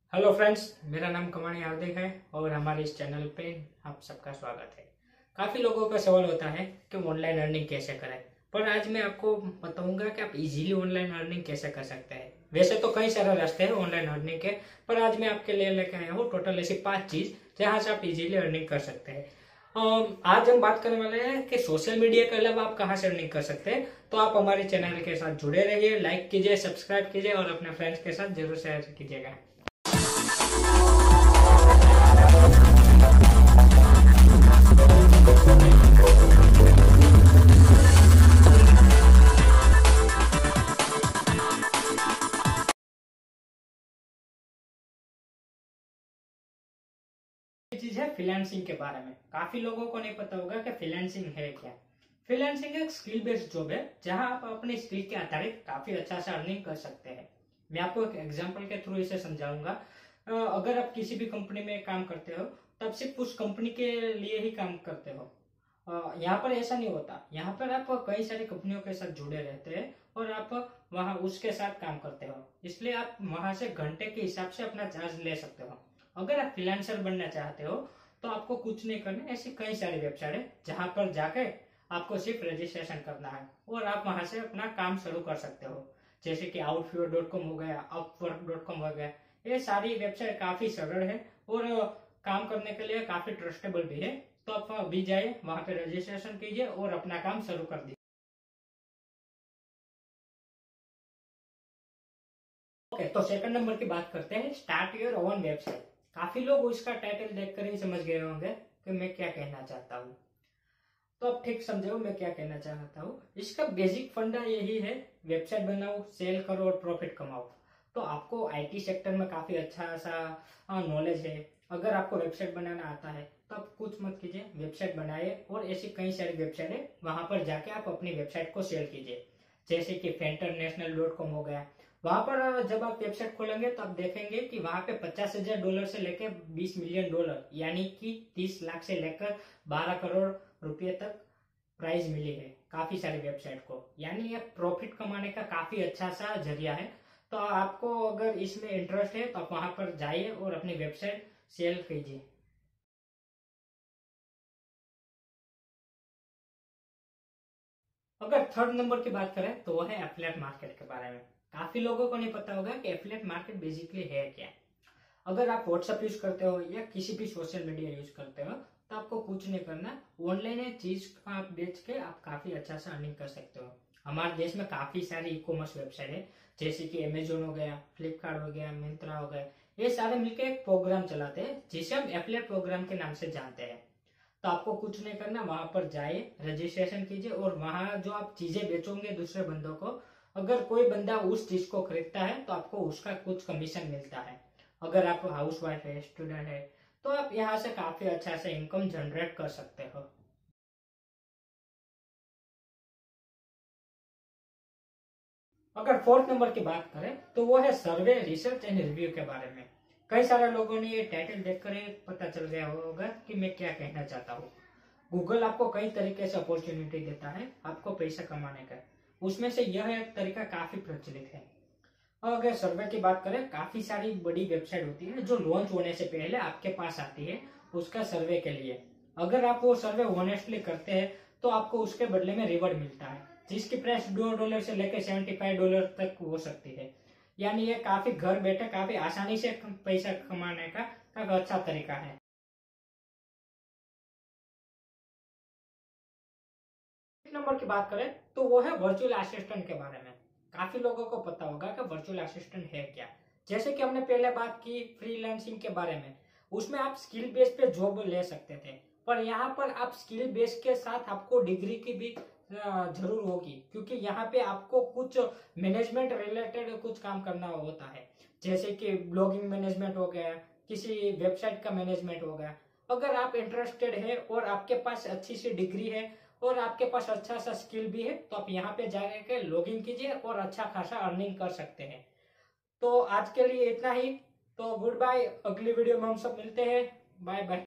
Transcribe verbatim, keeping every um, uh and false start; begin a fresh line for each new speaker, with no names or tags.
Hello friends, मेरा नाम कमानी हार्दिक है और हमारे इस चैनल पे आप सबका स्वागत है। काफ़ी लोगों का सवाल होता है कि ऑनलाइन अर्निंग कैसे करें, पर आज मैं आपको बताऊंगा कि आप इजीली ऑनलाइन अर्निंग कैसे कर सकते हैं। वैसे तो कई सारे रास्ते हैं ऑनलाइन अर्निंग के, पर आज मैं आपके लिए लेकर आया हूँ टोटल ऐसी पांच चीज जहाँ से आप इजीली अर्निंग कर सकते हैं। अम, आज हम बात करने वाले हैं कि सोशल मीडिया के अलावा आप कहाँ से अर्निंग कर सकते हैं। तो आप हमारे चैनल के साथ जुड़े रहिए, लाइक कीजिए, सब्सक्राइब कीजिए और अपने फ्रेंड्स के साथ जरूर शेयर कीजिएगा। चीज है फ्रीलांसिंग के बारे में। काफी लोगों को नहीं पता होगा कि फ्रीलांसिंग है क्या। फ्रीलांसिंग एक स्किल बेस्ड जॉब है जहां आप अपने स्किल के आधारित काफी अच्छा सा अर्निंग कर सकते हैं। मैं आपको एक एग्जांपल के थ्रू इसे समझाऊंगा। अ, अगर आप किसी भी कंपनी में काम करते हो तब सिर्फ उस कंपनी के लिए ही काम करते हो। अ, यहाँ पर ऐसा नहीं होता। यहाँ पर आप कई सारी कंपनियों के साथ जुड़े रहते हैं और आप वहाँ उसके साथ काम करते हो, इसलिए आप वहां से घंटे के हिसाब से अपना चार्ज ले सकते हो। अगर आप फ्रीलांसर बनना चाहते हो तो आपको कुछ नहीं करना, ऐसी कई सारी वेबसाइट है जहां पर जाके आपको सिर्फ रजिस्ट्रेशन करना है और आप वहां से अपना काम शुरू कर सकते हो। जैसे कि आउटफ्योर डॉट कॉम हो गया, अपवर्क डॉट कॉम हो गया। ये सारी वेबसाइट काफी सरल है और काम करने के लिए काफी ट्रस्टेबल भी है। तो आप अभी जाइए, वहां पे रजिस्ट्रेशन कीजिए और अपना काम शुरू कर दीजिए। ओके, तो सेकंड नंबर की बात करते हैं, स्टार्ट योर ओन वेबसाइट। काफी लोग इसका टाइटल देखकर ही समझ गए होंगे कि मैं क्या कहना चाहता हूँ। तो आप ठीक समझे हो मैं क्या कहना चाहता हूँ। इसका बेसिक फंडा यही है, वेबसाइट बनाओ, सेल करो और प्रॉफिट कमाओ। तो आपको आईटी सेक्टर में काफी अच्छा सा नॉलेज है। अगर आपको वेबसाइट बनाना आता है तो आप कुछ मत कीजिए, वेबसाइट बनाइए और ऐसी कई सारी वेबसाइट है, वहां पर जाके आप अपनी वेबसाइट को सेल कीजिए। जैसे कि फेंटर नेशनल डॉट कॉम हो गया। वहां पर जब आप वेबसाइट खोलेंगे तो आप देखेंगे कि वहां पे पचास हजार डॉलर से लेकर बीस मिलियन डॉलर यानी कि तीस लाख से लेकर बारह करोड़ रुपए तक प्राइज मिली है काफी सारी वेबसाइट को। यानी ये प्रॉफिट कमाने का काफी अच्छा सा जरिया है। तो आपको अगर इसमें इंटरेस्ट है तो आप वहां पर जाइए और अपनी वेबसाइट सेल कीजिए। अगर थर्ड नंबर की बात करें तो वो है एफिलिएट मार्केट के बारे में। काफी लोगों को नहीं पता होगा कि एफिलिएट मार्केट बेसिकली है क्या। अगर आप व्हाट्सएप यूज करते हो या किसी भी सोशल मीडिया यूज करते हो तो आपको कुछ नहीं करना, ऑनलाइन एक चीज आप बेच के आप काफी अच्छा सा अर्निंग कर सकते हो। हमारे देश में काफी सारी ई कॉमर्स वेबसाइट है, जैसे कि अमेजोन हो गया, फ्लिपकार्ट हो गया, मिंत्रा हो गया। ये सारे मिलकर एक प्रोग्राम चलाते हैं जिसे हम एफिलिएट प्रोग्राम के नाम से जानते हैं। तो आपको कुछ नहीं करना, वहां पर जाए, रजिस्ट्रेशन कीजिए और वहां जो आप चीजें बेचोगे दूसरे बंदों को, अगर कोई बंदा उस चीज को खरीदता है तो आपको उसका कुछ कमीशन मिलता है। अगर आप हाउस वाइफ है, स्टूडेंट है, तो आप यहाँ से काफी अच्छा से इनकम जनरेट कर सकते हो। अगर फोर्थ नंबर की बात करें तो वो है सर्वे, रिसर्च एंड रिव्यू के बारे में। कई सारे लोगों ने ये टाइटल देखकर ही पता चल गया होगा कि मैं क्या कहना चाहता हूँ। गूगल आपको कई तरीके से अपॉर्चुनिटी देता है आपको पैसा कमाने का। उसमें से यह एक तरीका काफी प्रचलित है। और अगर सर्वे की बात करें, काफी सारी बड़ी वेबसाइट होती है जो लॉन्च होने से पहले आपके पास आती है उसका सर्वे के लिए। अगर आप वो सर्वे ऑनेस्टली करते हैं तो आपको उसके बदले में रिवॉर्ड मिलता है, जिसकी प्राइस दो डॉलर से लेकर सेवेंटी फाइव डॉलर तक हो सकती है। यानी ये काफी घर बैठे काफी आसानी से पैसा कमाने का काफी अच्छा तरीका है। नंबर की बात करें तो वो है वर्चुअल असिस्टेंट के बारे में। काफी लोगों को पता होगा कि वर्चुअल असिस्टेंट है क्या। जैसे कि हमने पहले बात की फ्रीलांसिंग के बारे में, उसमें आप स्किल बेस पे जॉब ले सकते थे, पर यहाँ पर आप स्किल बेस के साथ आपको डिग्री की भी अ, जरूर होगी, क्योंकि यहाँ पे आपको कुछ मैनेजमेंट रिलेटेड कुछ काम करना होता है। जैसे कि ब्लॉगिंग मैनेजमेंट हो गया, किसी वेबसाइट का मैनेजमेंट हो गया। अगर आप इंटरेस्टेड है और आपके पास अच्छी सी डिग्री है और आपके पास अच्छा सा स्किल भी है तो आप यहाँ पे जाके लॉग इन कीजिए और अच्छा खासा अर्निंग कर सकते हैं। तो आज के लिए इतना ही। तो गुड बाय, अगली वीडियो में हम सब मिलते हैं। Bye bye.